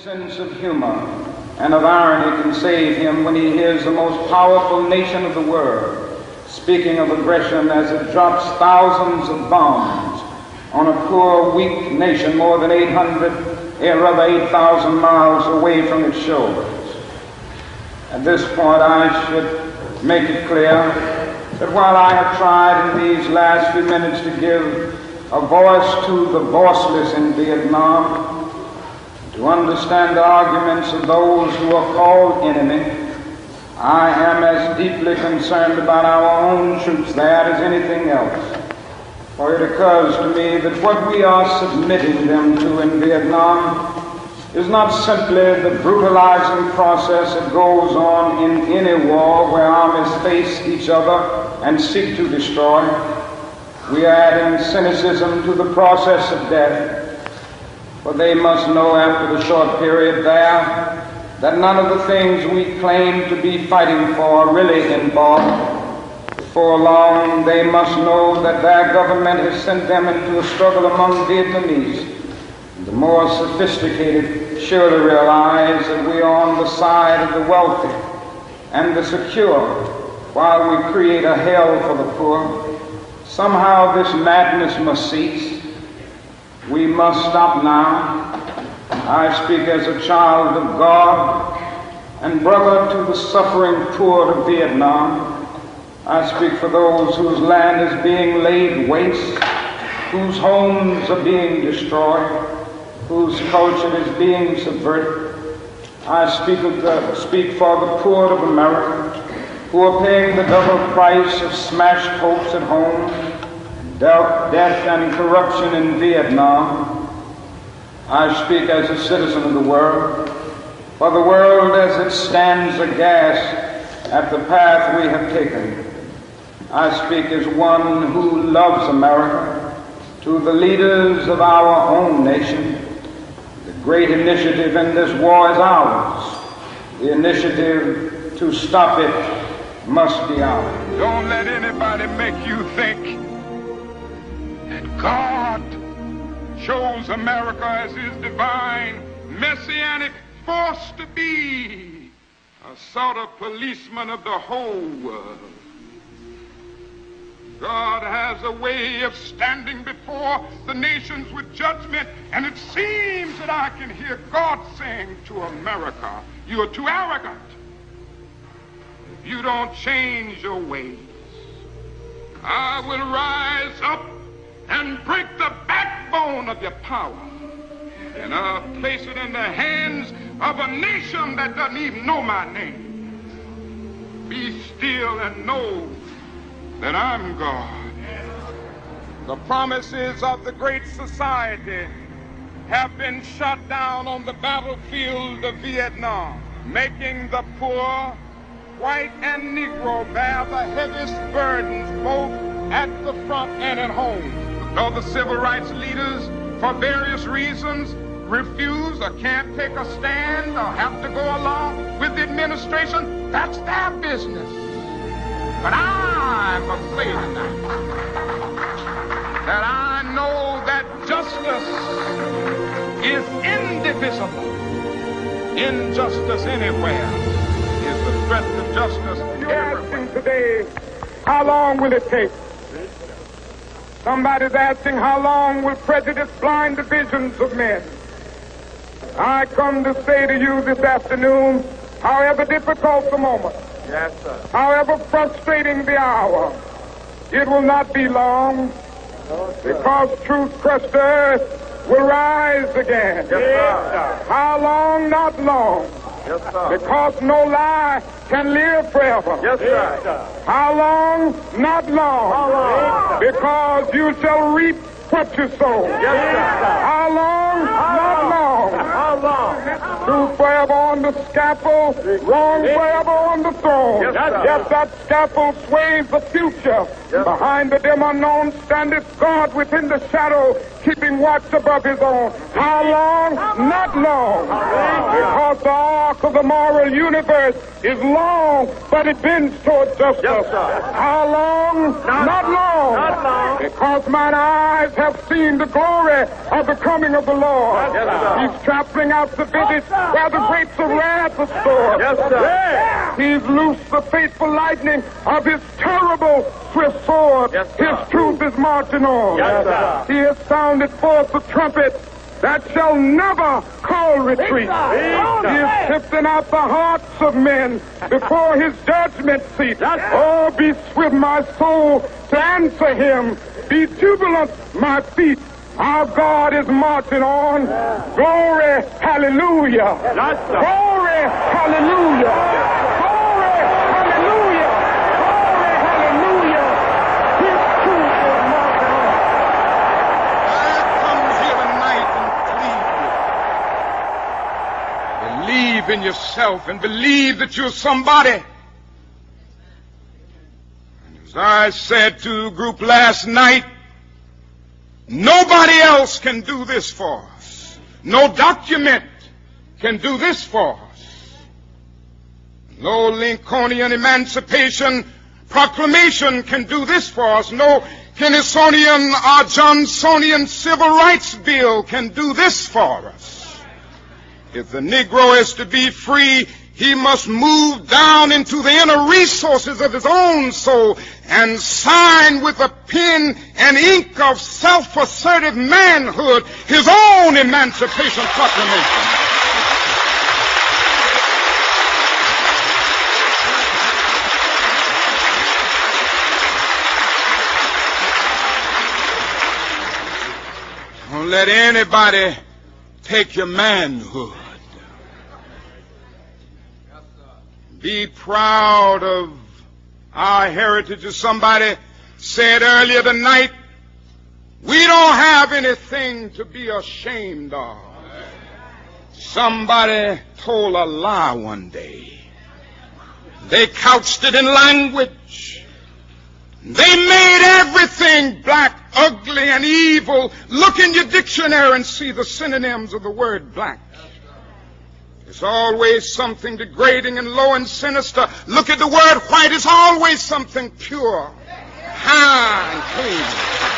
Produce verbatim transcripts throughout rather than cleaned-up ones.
sense of humor and of irony can save him when he hears the most powerful nation of the world speaking of aggression as it drops thousands of bombs on a poor, weak nation more than eight hundred, or rather eight thousand miles away from its shores. At this point, I should make it clear that while I have tried in these last few minutes to give a voice to the voiceless in Vietnam, to understand the arguments of those who are called enemy, I am as deeply concerned about our own troops there as anything else. For it occurs to me that what we are submitting them to in Vietnam is not simply the brutalizing process that goes on in any war where armies face each other and seek to destroy. We are adding cynicism to the process of death. For they must know after the short period there that none of the things we claim to be fighting for are really involved. Before long, they must know that their government has sent them into a struggle among Vietnamese. The more sophisticated surely realize that we are on the side of the wealthy and the secure while we create a hell for the poor. Somehow this madness must cease. We must stop now. I speak as a child of God and brother to the suffering poor of Vietnam. I speak for those whose land is being laid waste, whose homes are being destroyed, whose culture is being subverted. I speak, of the, speak for the poor of America, who are paying the double price of smashed hopes at home, death and corruption in Vietnam. I speak as a citizen of the world, for the world as it stands aghast at the path we have taken. I speak as one who loves America, to the leaders of our own nation. The great initiative in this war is ours. The initiative to stop it must be ours. Don't let anybody make you think that God chose America as his divine, messianic force to be a sort of policeman of the whole world. God has a way of standing before the nations with judgment, and it seems that I can hear God saying to America, you are too arrogant. If you don't change your ways, I will rise up and break the backbone of your power, and I'll place it in the hands of a nation that doesn't even know my name. Be still and know that I'm God. The promises of the great society have been shot down on the battlefield of Vietnam, making the poor, white and Negro, bear the heaviest burdens both at the front and at home. Though the civil rights leaders, for various reasons, refuse or can't take a stand or have to go along with the administration, that's their business. But I'm afraid that I know that justice is indivisible. Injustice anywhere is the threat to justice. You're asking today, how long will it take? Somebody's asking, how long will prejudice blind the visions of men? I come to say to you this afternoon, however difficult the moment, yes, sir. However frustrating the hour, it will not be long, no, because truth crushed earth will rise again. Yes, sir. How long? Not long. Yes, sir. Because no lie can live forever. Yes, sir. How long? Not long. How long? Because you shall reap what you sow. Yes, sir. How long? How Not long. long. How long? Truth forever on the scaffold, wrong forever on the throne. Yes, yes, that scaffold sways the future. Yes. Behind the dim unknown standeth God within the shadow, keeping watch above his own. How long? Not long. Because the arc of the moral universe is long, but it bends toward justice. Yes, how long? Not, Not long. Not long. Because mine eyes have seen the glory of the coming of the Lord. Yes, He's trampling out the village where the grapes of wrath are stored. Yes, sir. He's loosed the fateful lightning of his terrible swift sword. Yes, sir. His truth is marching on. Yes, sir. He has sounded forth the trumpet that shall never call retreat. sir. He is sifting out the hearts of men before his judgment seat. Oh, be swift, my soul, to answer him. Be jubilant, my feet. Our God is marching on. Glory, hallelujah. Yes, sir. Glory, hallelujah. Glory, hallelujah. Glory, hallelujah. His truth is marching on. I come here tonight and plead with you. Believe in yourself and believe that you're somebody. And as I said to the group last night, nobody else can do this for us. No document can do this for us. No Lincolnian Emancipation Proclamation can do this for us. No Kennysonian or Johnsonian Civil Rights Bill can do this for us. If the Negro is to be free, he must move down into the inner resources of his own soul and sign with a pen and ink of self-assertive manhood his own Emancipation Proclamation. Don't let anybody take your manhood. Be proud of our heritage. As somebody said earlier tonight, we don't have anything to be ashamed of. Somebody told a lie one day. They couched it in language. They made everything black, ugly, and evil. Look in your dictionary and see the synonyms of the word black. It's always something degrading and low and sinister. Look at the word white. It's always something pure, high, and clean.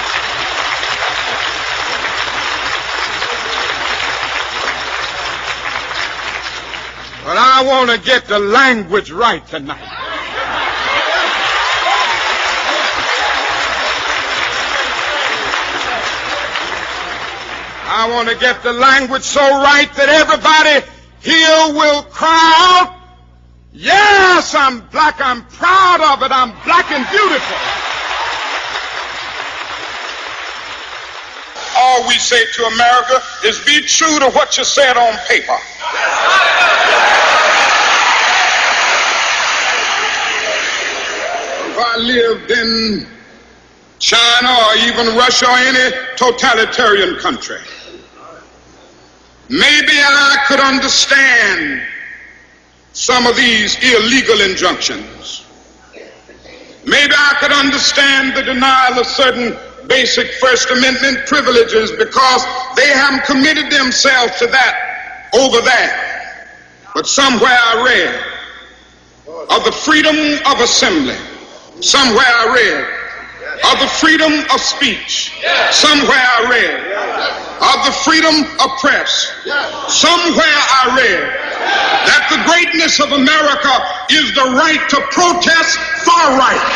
But I want to get the language right tonight. I want to get the language so right that everybody here will cry out, yes, I'm black, I'm proud of it, I'm black and beautiful. All we say to America is be true to what you said on paper. If I lived in China or even Russia or any totalitarian country, maybe I could understand some of these illegal injunctions. Maybe I could understand the denial of certain basic First Amendment privileges because they haven't committed themselves to that over there. But somewhere I read of the freedom of assembly. Somewhere I read of the freedom of speech. Somewhere I read of the freedom of press. Somewhere I read that the greatness of America is the right to protest far right.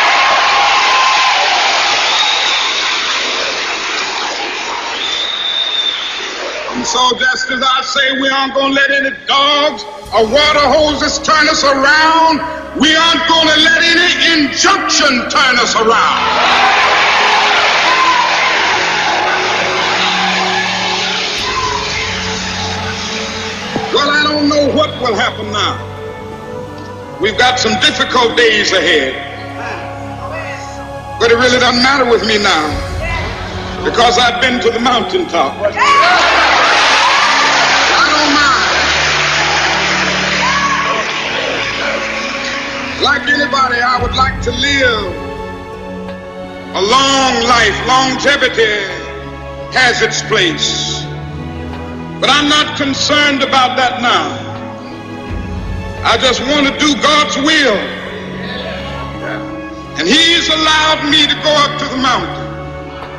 And so just as I say we aren't going to let any dogs or water hoses turn us around, we aren't going to let any injunction turn us around. Well, I don't know what will happen now. We've got some difficult days ahead. But it really doesn't matter with me now because I've been to the mountaintop. I don't mind. Like anybody, I would like to live a long life. Longevity has its place. But I'm not concerned about that now. I just want to do God's will. And He's allowed me to go up to the mountain.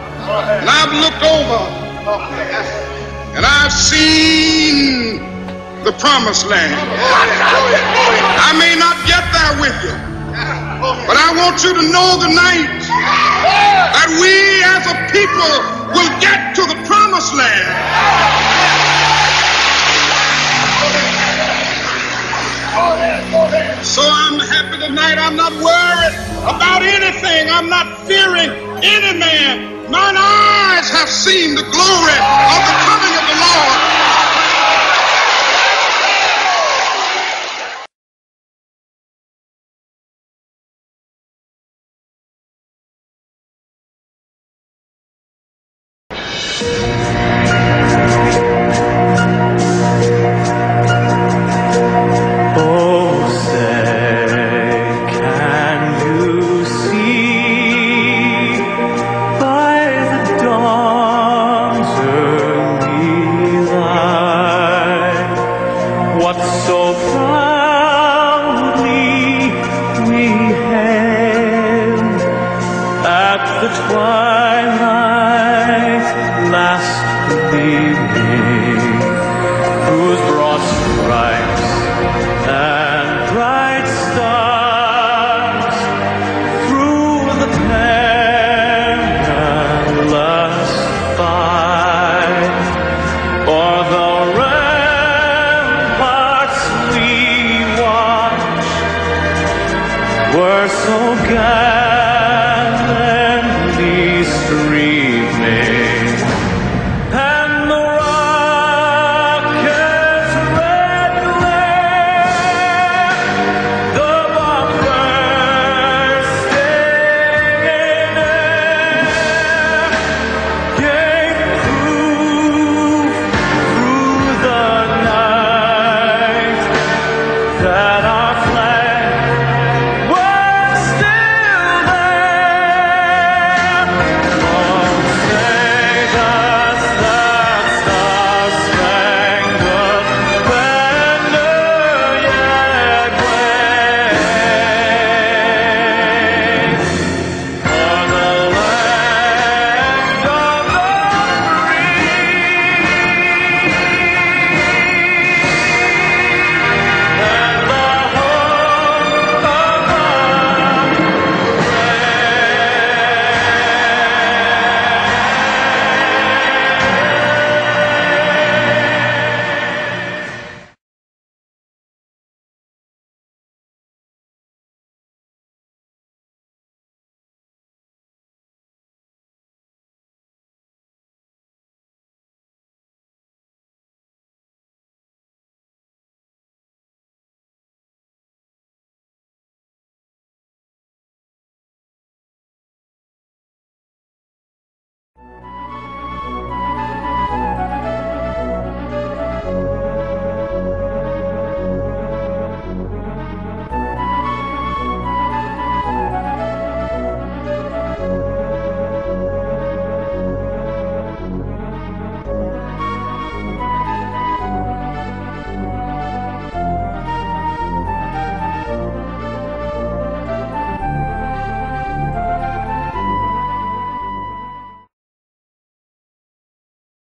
And I've looked over and I've seen the promised land. I may not get there with you, but I want you to know tonight that we as a people will get to the promised land. So I'm happy tonight. I'm not worried about anything. I'm not fearing any man. Mine eyes have seen the glory of the coming of the Lord. We're so glad.